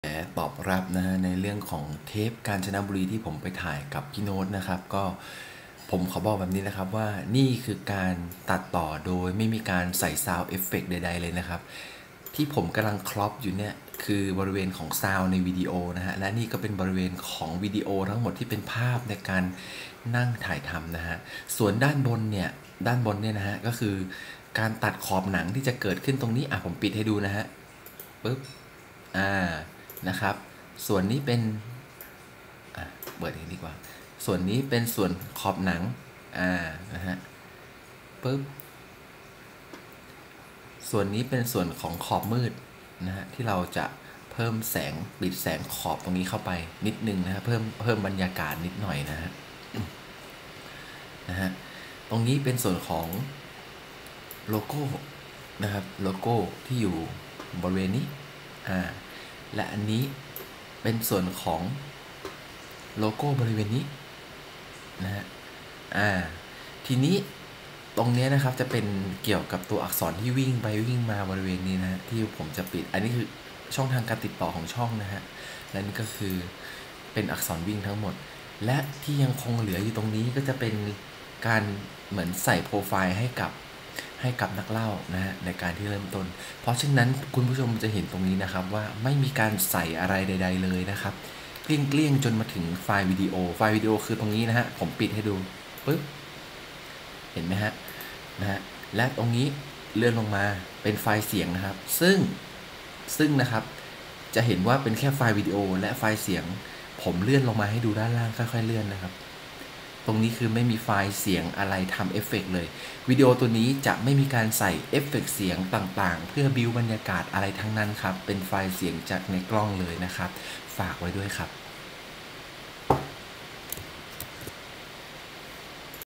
ตอบรับนะฮะในเรื่องของเทปกาญจนบุรีที่ผมไปถ่ายกับพี่โน้ตนะครับก็ผมขอบอกแบบนี้นะครับว่านี่คือการตัดต่อโดยไม่มีการใส่ซาวด์เอฟเฟกต์ใดๆเลยนะครับที่ผมกำลังครอปอยู่เนี่ยคือบริเวณของซาวด์ในวิดีโอนะฮะและนี่ก็เป็นบริเวณของวิดีโอทั้งหมดที่เป็นภาพในการนั่งถ่ายทำนะฮะส่วนด้านบนเนี่ยนะฮะก็คือการตัดขอบหนังที่จะเกิดขึ้นตรงนี้ผมปิดให้ดูนะฮะปึ๊บนะครับส่วนนี้เป็นเปิดเองดีกว่าส่วนนี้เป็นส่วนขอบหนังนะฮะปึ๊บส่วนนี้เป็นส่วนของขอบมืดนะฮะที่เราจะเพิ่มแสงปิดแสงขอบตรงนี้เข้าไปนิดนึงนะฮะเพิ่มบรรยากาศนิดหน่อยนะฮะตรงนี้เป็นส่วนของโลโก้นะครับโลโก้ที่อยู่บริเวณนี้และอันนี้เป็นส่วนของโลโก้บริเวณนี้นะฮะทีนี้ตรงนี้นะครับจะเป็นเกี่ยวกับตัวอักษรที่วิ่งไปวิ่งมาบริเวณนี้นะที่ผมจะปิดอันนี้คือช่องทางการติดต่อของช่องนะฮะและนี่ก็คือเป็นอักษรวิ่งทั้งหมดและที่ยังคงเหลืออยู่ตรงนี้ก็จะเป็นการเหมือนใส่โปรไฟล์ให้กับนักเล่านะฮะในการที่เริ่มต้นเพราะฉะนั้นคุณผู้ชมจะเห็นตรงนี้นะครับว่าไม่มีการใส่อะไรใดๆเลยนะครับเกลี้ยงจนมาถึงไฟล์วิดีโอคือตรงนี้นะฮะผมปิดให้ดูปึ๊บเห็นไหมฮะและตรงนี้เลื่อนลงมาเป็นไฟล์เสียงนะครับซึ่งนะครับจะเห็นว่าเป็นแค่ไฟล์วิดีโอและไฟล์เสียงผมเลื่อนลงมาให้ดูด้านล่างค่อยๆเลื่อนนะครับตรงนี้คือไม่มีไฟล์เสียงอะไรทำเอฟเฟกต์เลยวิดีโอตัวนี้จะไม่มีการใส่เอฟเฟกต์เสียงต่างๆเพื่อบิวบรรยากาศอะไรทั้งนั้นครับเป็นไฟล์เสียงจากในกล้องเลยนะครับฝากไว้ด้วยครับ